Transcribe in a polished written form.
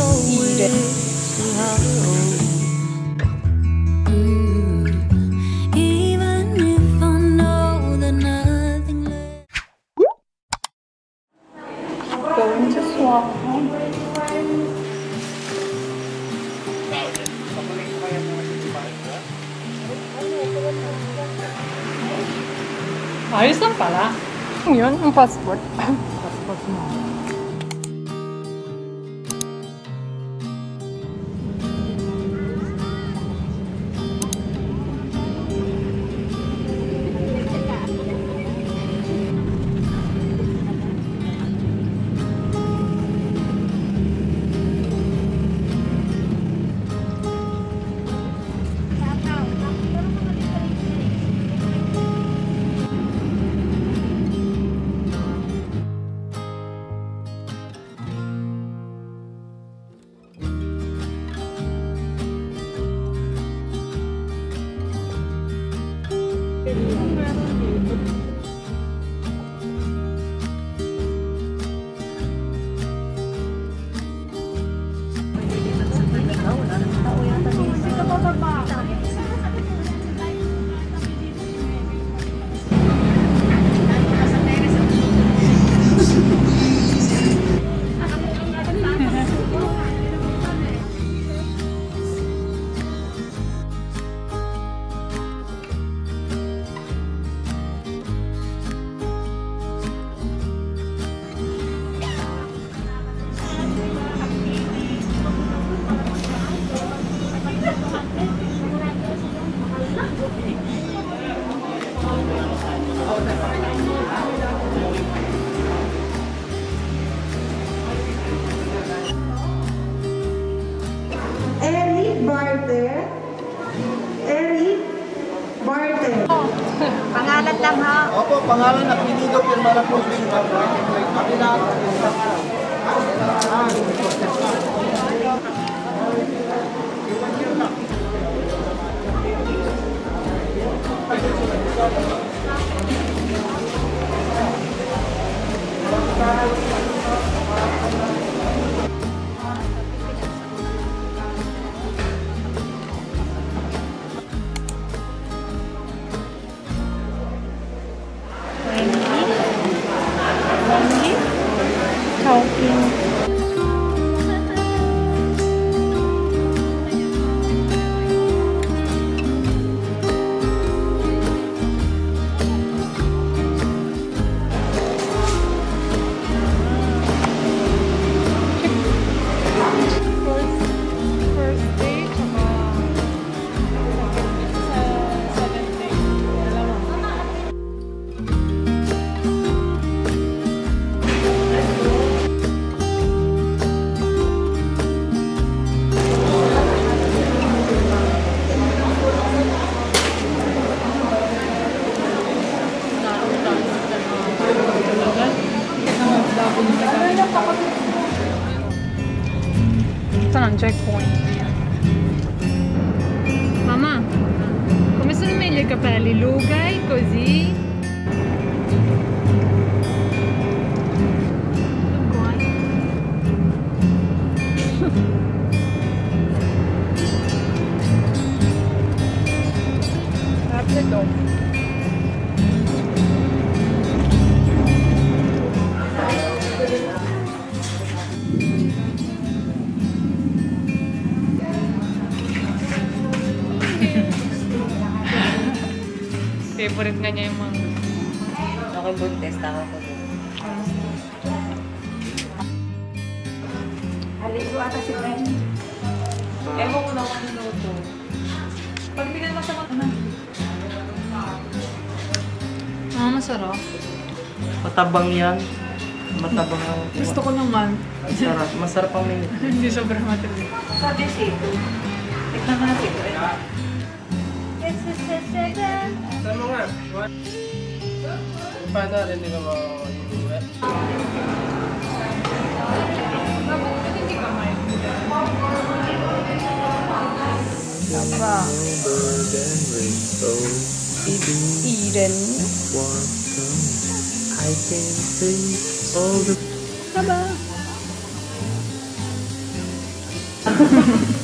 Going to swap. Ayos lang pala. Yun, ang passport. Passport mo. Pangalan lang ha? Opo, pangalan na pinido, pirma na po. Ito ng checkpoint. Mamma, come sono meglio i capelli? Lugai, così? Rapido. Favorite nga niya yung mga Ako buntes, tama ko. Haligo ata si Ben. ewan ko na kung niluto. Pag bigyan mo sa mga masarap. Matabang yan. Matabang ang... Gusto ko naman. Masarap. Masarap ang menu. Hindi sobrang matindi. Sabi sito. Tignan mo natin. Saan mo nga? What? Paano rin hindi ka mag-uwi? Hindi ka may. Apa? Eden. I can see all the... Aba. lang.